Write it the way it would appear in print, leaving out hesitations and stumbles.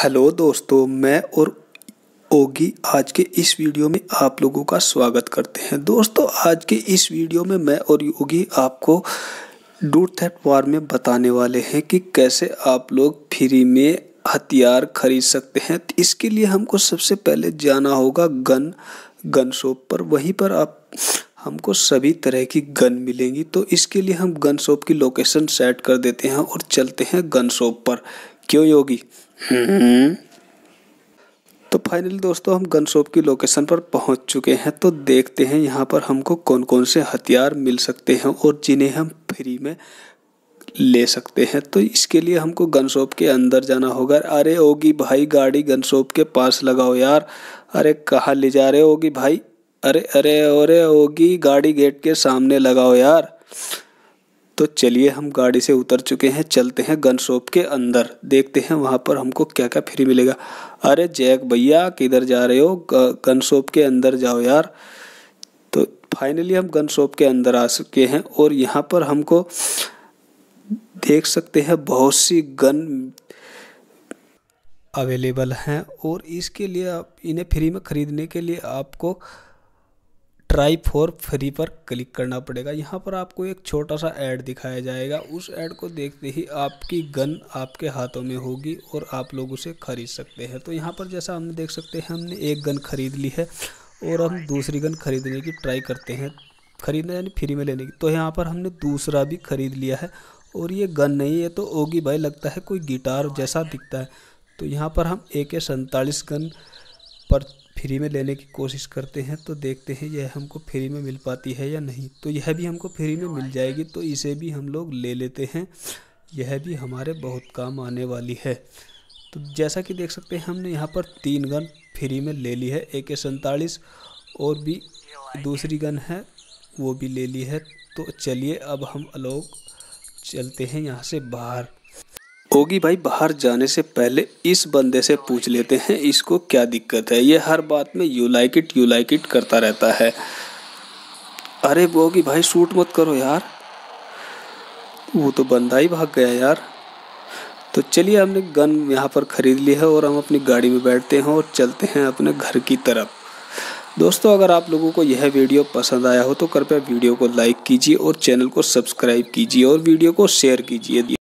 Hello दोस्तों, मैं और ओगी आज के इस वीडियो में आप लोगों का स्वागत करते हैं। दोस्तों, आज के इस वीडियो में मैं और ओगी आपको डू थेफ्ट वार में बताने वाले हैं कि कैसे आप लोग फ्री में हथियार खरीद सकते हैं। तो इसके लिए हमको सबसे पहले जाना होगा गन शॉप पर। वहीं पर हमको सभी तरह की गन मिलेंगी। तो इसके लिए हम गन शॉप की लोकेशन सेट कर देते हैं और चलते हैं गन शॉप पर। क्यों योगी? तो फाइनली दोस्तों, हम गन शॉप की लोकेशन पर पहुंच चुके हैं। तो देखते हैं यहाँ पर हमको कौन कौन से हथियार मिल सकते हैं और जिन्हें हम फ्री में ले सकते हैं। तो इसके लिए हमको गन शॉप के अंदर जाना होगा। अरे ओगी भाई, गाड़ी गन शॉप के पास लगाओ यार। अरे कहाँ ले जा रहे हो ओगी भाई? अरे अरे अरे ओगी, गाड़ी गेट के सामने लगाओ यार। तो चलिए, हम गाड़ी से उतर चुके हैं, चलते हैं गन शॉप के अंदर, देखते हैं वहाँ पर हमको क्या क्या फ्री मिलेगा। अरे जैक भैया, किधर जा रहे हो? गन शॉप के अंदर जाओ यार। तो फाइनली हम गन शॉप के अंदर आ चुके हैं और यहाँ पर हमको देख सकते हैं बहुत सी गन अवेलेबल हैं। और इसके लिए इन्हें फ्री में ख़रीदने के लिए आपको ट्राई फॉर फ्री पर क्लिक करना पड़ेगा। यहाँ पर आपको एक छोटा सा ऐड दिखाया जाएगा। उस ऐड को देखते ही आपकी गन आपके हाथों में होगी और आप लोग उसे खरीद सकते हैं। तो यहाँ पर जैसा हमने देख सकते हैं, हमने एक गन खरीद ली है और हम दूसरी गन खरीदने की ट्राई करते हैं, खरीदना यानी फ्री में लेने की। तो यहाँ पर हमने दूसरा भी खरीद लिया है और ये गन नहीं है, तो ओगी भाई लगता है कोई गिटार जैसा दिखता है। तो यहाँ पर हम AK-47 गन पर फ्री में लेने की कोशिश करते हैं। तो देखते हैं यह हमको फ्री में मिल पाती है या नहीं। तो यह भी हमको फ्री में मिल जाएगी, तो इसे भी हम लोग ले लेते हैं। यह भी हमारे बहुत काम आने वाली है। तो जैसा कि देख सकते हैं, हमने यहाँ पर 3 गन फ्री में ले ली है। AK-47 और भी दूसरी गन है, वो भी ले ली है। तो चलिए, अब हम लोग चलते हैं यहाँ से बाहर। ओगी भाई, बाहर जाने से पहले इस बंदे से पूछ लेते हैं इसको क्या दिक्कत है। ये हर बात में यू लाइक इट करता रहता है। अरे ओगी भाई, शूट मत करो यार, वो तो बंदा ही भाग गया यार। तो चलिए, हमने गन यहाँ पर खरीद ली है और हम अपनी गाड़ी में बैठते हैं और चलते हैं अपने घर की तरफ। दोस्तों, अगर आप लोगों को यह वीडियो पसंद आया हो तो कृपया वीडियो को लाइक कीजिए और चैनल को सब्सक्राइब कीजिए और वीडियो को शेयर कीजिए।